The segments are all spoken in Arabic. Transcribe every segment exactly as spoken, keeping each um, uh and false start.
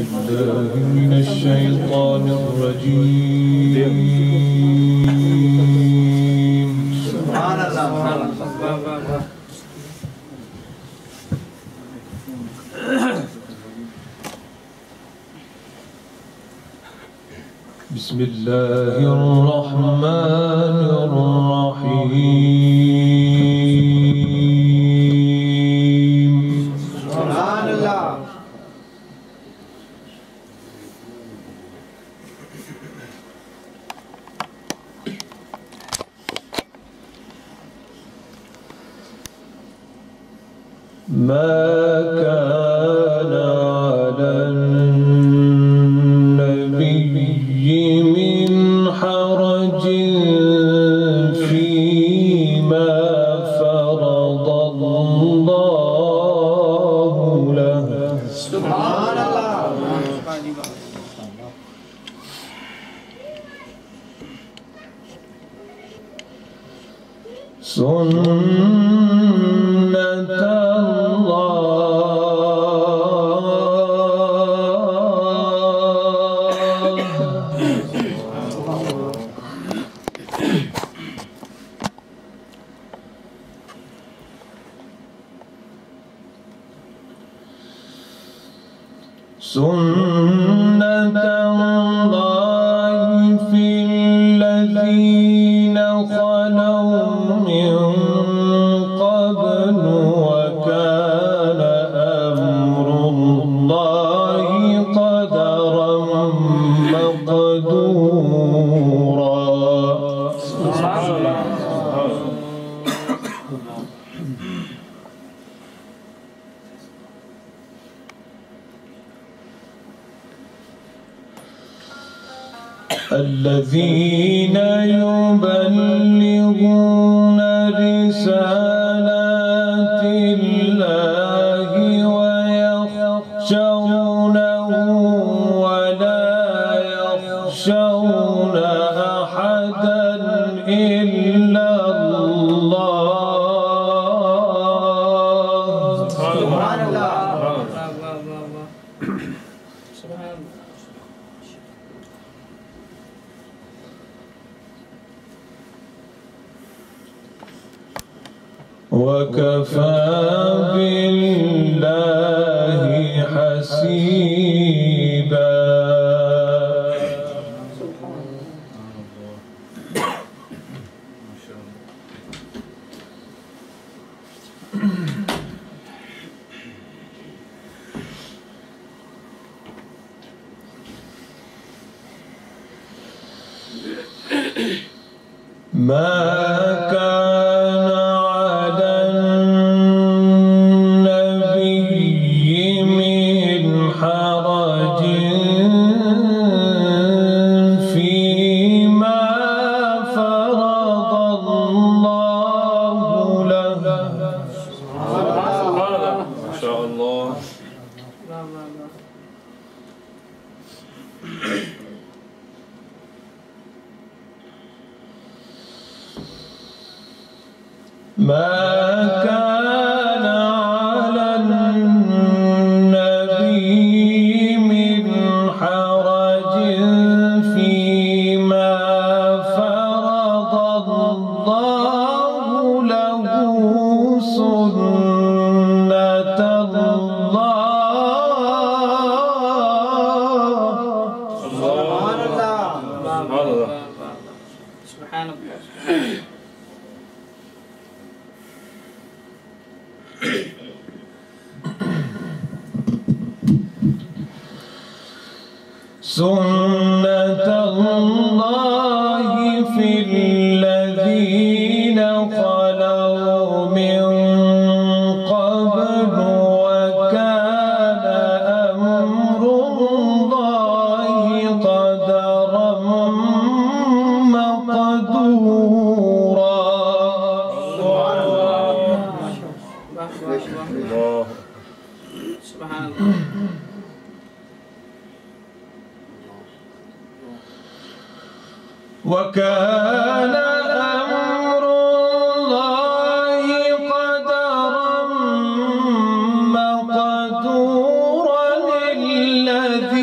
بالله من الشيطان الرجيم. سبحان الله. بسم الله الرحمن الرحيم. سبحان الله. ما كان على النبي من حرج فيما فرض الله له. سبحان الله. سنة سنة الله في الذين خلوا من قبل وكان أمر الله قدرا مقدورا. الذين يبلغون رسالات الله ويخشونه ولا يخشون أحدا إلا الله. سبحان الله. وكفى بالله حسيبا. ما كان على النبي من حرج فيما فرض الله له. ما شاء الله. ما كان على النبي من حرج فيما فرض الله له. سنة الله. سبحان الله. سبحان الله. سنة الله في الذين خلوا من قبل وكان أمر الله قدرا مقدورا. سبحان الله. وكان أمر الله قدرا مقدورا. الذي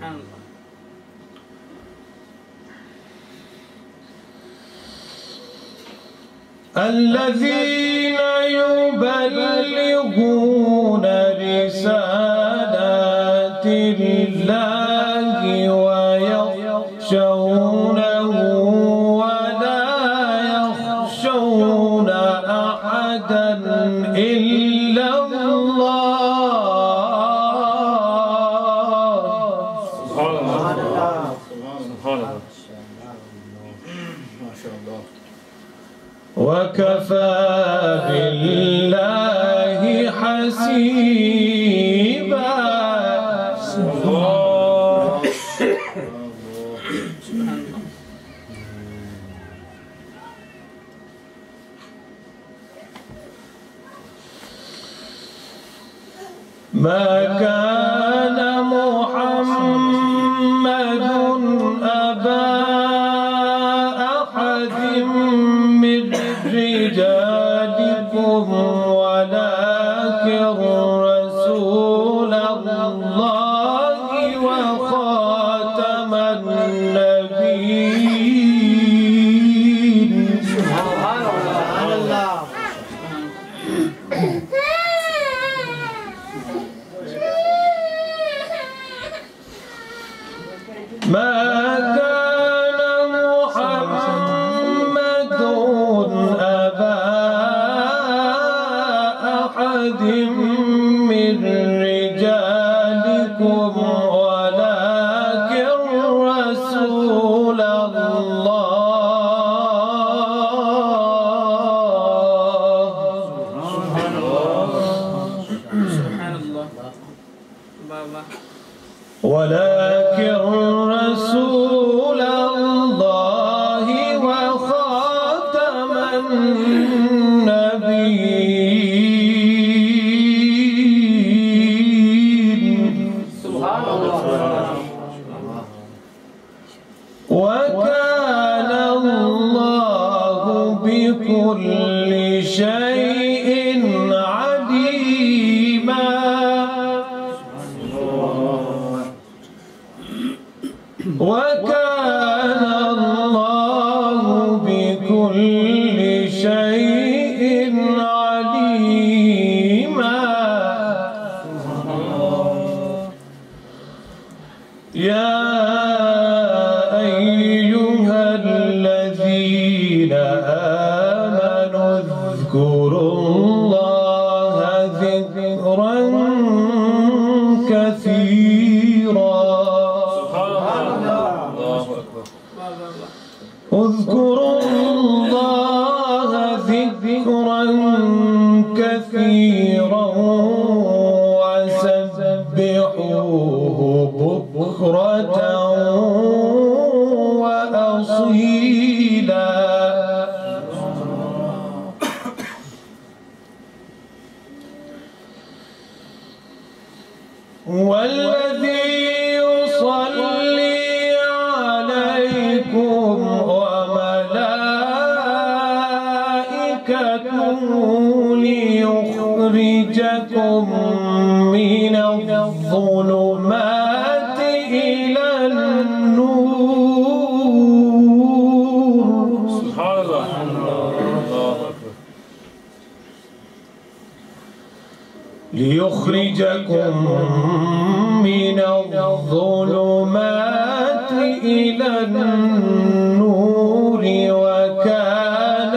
الذين يبلغون رسالات الله ويخشونه ولا يخشون أحدا إلا الله. سبحان الله. سبحان الله. ما شاء الله. وكفى بالله حسيبا. الله. ما كان محمد أبا أحد من رجالكم ولكن رسول الله وخاتم النبيين. سبحان الله. ما كان محمد أبا أحد من رجالكم ولكن رسول الله. سبحان الله. سبحان الله. بابا. ولكن رسول الله وخاتم النبيين. سبحان الله. وكان الله بكل شيء عليما. وكان الله بكل شيء عليما. يا أيها الذين آمنوا اذكروا الله ذكرا كثيرا. اذكروا الله ذكرا كثيرا وسبحوه بكرة وأصيلا. والذي يصلي عليكم وملائكته ليخرجكم من الظلمات إلى النور. سبحان الله. الله أكبر. ليخرجكم من الظلمات إلى النور وكان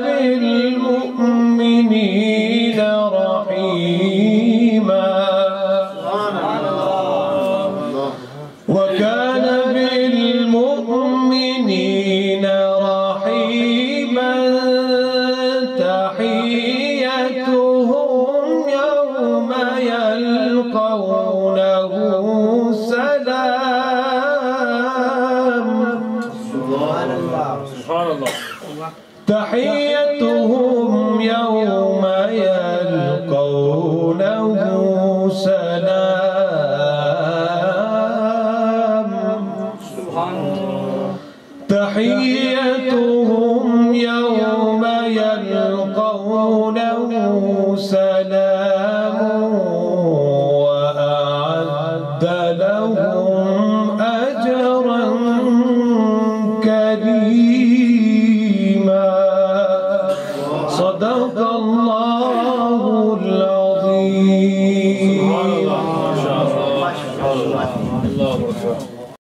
بالمؤمنين رحيما. وكان بالمؤمنين رحيما. تحيتهم يوم يلقونه سلام. سبحان الله. سبحان الله. تحيتهم يوم يلقونه سلام. تحيتهم يوم يلقونه سلام.